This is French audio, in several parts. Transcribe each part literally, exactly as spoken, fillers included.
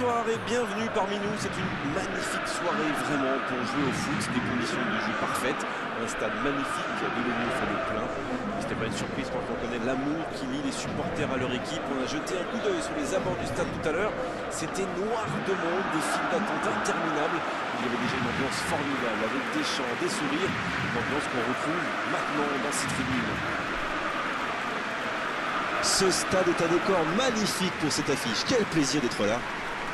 Bonsoir et bienvenue parmi nous. C'est une magnifique soirée vraiment pour jouer au foot, des conditions de jeu parfaites, un stade magnifique qui a de nouveau fait le plein. C'était pas une surprise quand on connaît l'amour qui lie les supporters à leur équipe. On a jeté un coup d'œil sur les abords du stade tout à l'heure. C'était noir de monde, des files d'attente interminables. Il y avait déjà une ambiance formidable avec des chants, des sourires, une ambiance qu'on retrouve maintenant dans ces tribunes. Ce stade est un décor magnifique pour cette affiche. Quel plaisir d'être là.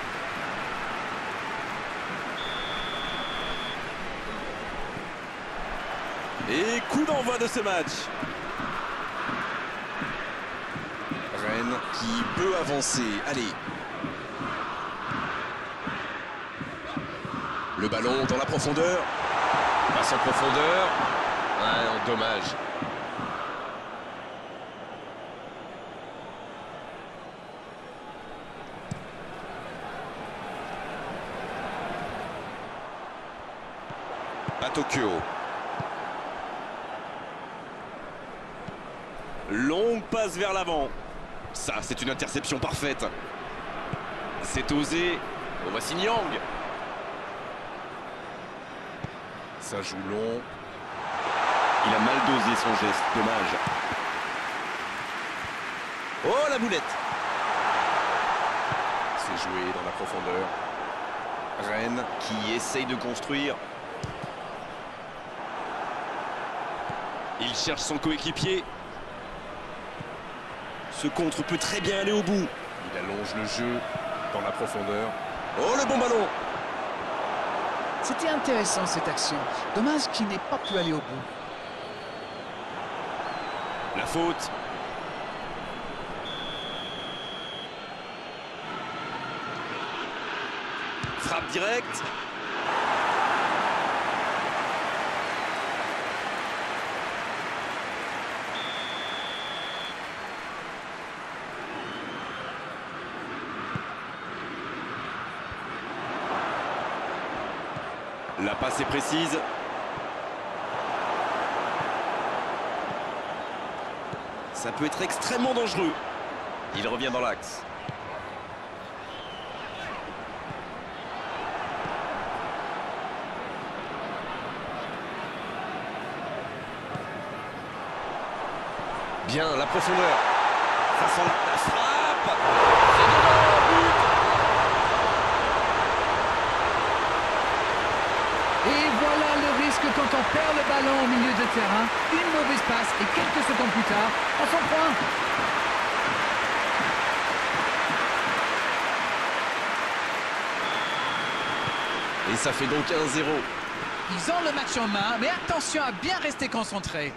Et coup d'envoi de ce match. Rennes qui peut avancer. Allez. Le ballon dans la profondeur. Passe en profondeur. Ah non, dommage. À Tokyo. Longue passe vers l'avant. Ça, c'est une interception parfaite. C'est osé. Oh, voici Nyang. Ça joue long. Il a mal dosé son geste. Dommage. Oh, la boulette. C'est joué dans la profondeur. Rennes qui essaye de construire. Il cherche son coéquipier. Ce contre peut très bien aller au bout. Il allonge le jeu dans la profondeur. Oh, le bon ballon. C'était intéressant cette action. Dommage qu'il n'ait pas pu aller au bout. La faute. Frappe directe. La passe est précise. Ça peut être extrêmement dangereux. Il revient dans l'axe. Bien, la profondeur. Ça sent la frappe. C'est dedans, but. Et voilà le risque quand on perd le ballon au milieu de terrain. Une mauvaise passe et quelques secondes plus tard, on s'en prend. Et ça fait donc un zéro. Ils ont le match en main, mais attention à bien rester concentré.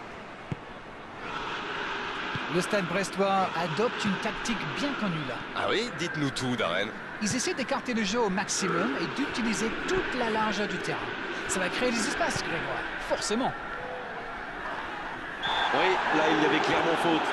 Le Stade brestois adopte une tactique bien connue là. Ah oui, dites-nous tout, Darren. Ils essaient d'écarter le jeu au maximum et d'utiliser toute la largeur du terrain. Ça va créer des espaces, Grégoire, forcément. Oui, là il y avait clairement faute.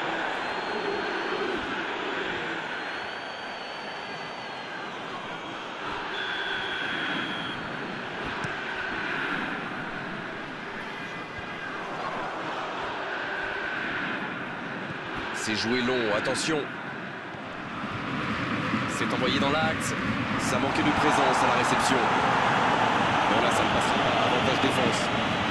C'est joué long, attention. C'est envoyé dans l'axe. Ça manquait de présence à la réception. Non, là, ça ne passe pas. Avantage défense.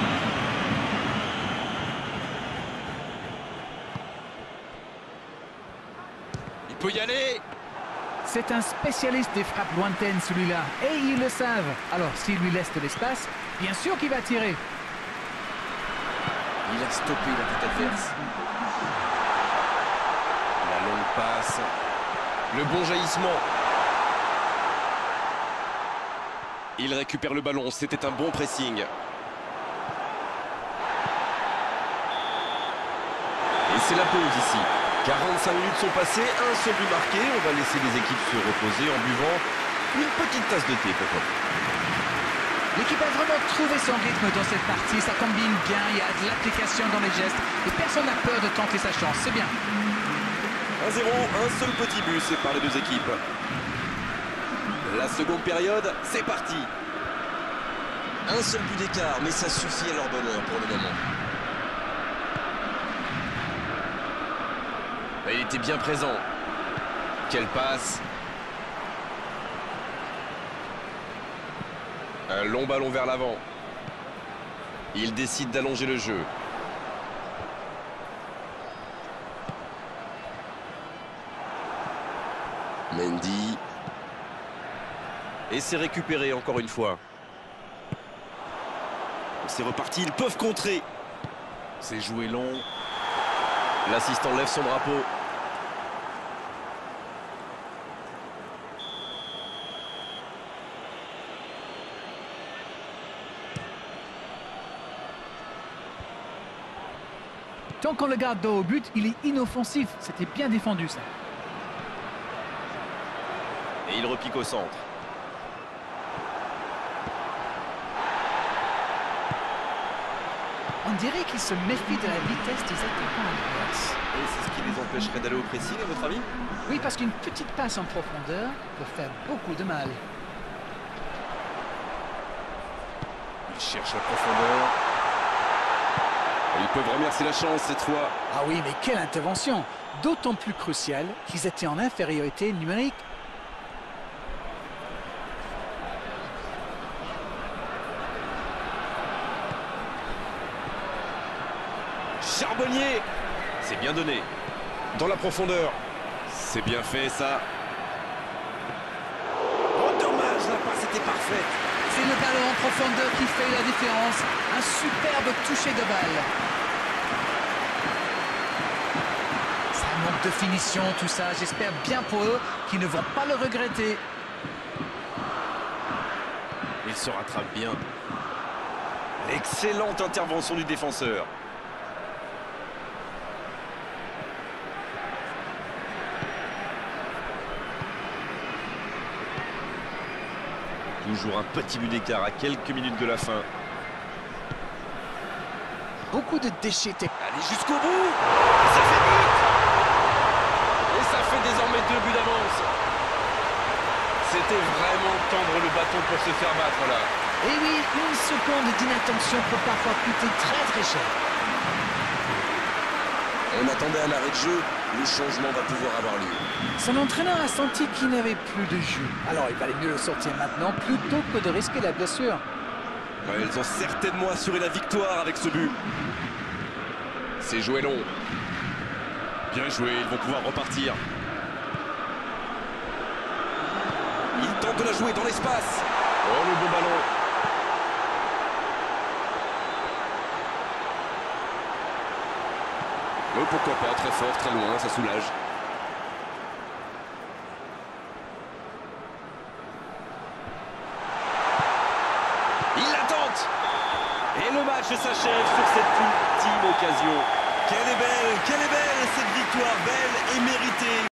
Il peut y aller. C'est un spécialiste des frappes lointaines, celui-là. Et ils le savent. Alors, s'il lui laisse de l'espace, bien sûr qu'il va tirer. Il a stoppé la tête adverse. La longue passe. Le bon jaillissement. Il récupère le ballon. C'était un bon pressing. Et c'est la pause ici. quarante-cinq minutes sont passées, un seul but marqué. On va laisser les équipes se reposer en buvant une petite tasse de thé, pourquoi pas. L'équipe a vraiment trouvé son rythme dans cette partie. Ça combine bien, il y a de l'application dans les gestes. Et personne n'a peur de tenter sa chance. C'est bien. un zéro, un seul petit but sépare les deux équipes. La seconde période, c'est parti. Un seul but d'écart, mais ça suffit à leur bonheur pour le moment. Il était bien présent. Quelle passe. Un long ballon vers l'avant. Il décide d'allonger le jeu. Mendy. Et c'est récupéré encore une fois. C'est reparti, ils peuvent contrer. C'est joué long. L'assistant lève son drapeau. Tant qu'on le garde dos au but, il est inoffensif. C'était bien défendu, ça. Et il repique au centre. On dirait qu'il se méfie de la vitesse des attaquants adverses. Et c'est ce qui les empêcherait d'aller au pressing, à votre avis? Oui, parce qu'une petite passe en profondeur peut faire beaucoup de mal. Il cherche la profondeur. Ils peuvent remercier la chance cette fois. Ah oui, mais quelle intervention! D'autant plus cruciale qu'ils étaient en infériorité numérique. Charbonnier. C'est bien donné. Dans la profondeur. C'est bien fait ça. Oh dommage, la passe était parfaite. C'est le ballon en profondeur qui fait la différence. Un superbe toucher de balle. Ça manque de finition, tout ça. J'espère bien pour eux qu'ils ne vont pas le regretter. Il se rattrape bien. Excellente intervention du défenseur. Toujours un petit but d'écart à quelques minutes de la fin. Beaucoup de déchets techniques. Allez jusqu'au bout. Ça fait but. Et ça fait désormais deux buts d'avance. C'était vraiment tendre le bâton pour se faire battre là. Et oui, une seconde d'inattention peut parfois coûter très très cher. On attendait un arrêt de jeu, le changement va pouvoir avoir lieu. Son entraîneur a senti qu'il n'avait plus de jus. Alors il valait mieux le sortir maintenant plutôt que de risquer la blessure. Ouais, ils ont certainement assuré la victoire avec ce but. C'est joué long. Bien joué, ils vont pouvoir repartir. Il tente de la jouer dans l'espace. Oh, le bon ballon. Oh, pourquoi pas, très fort, très loin, ça soulage. Il la tente. Et le match s'achève sur cette ultime occasion. Quelle est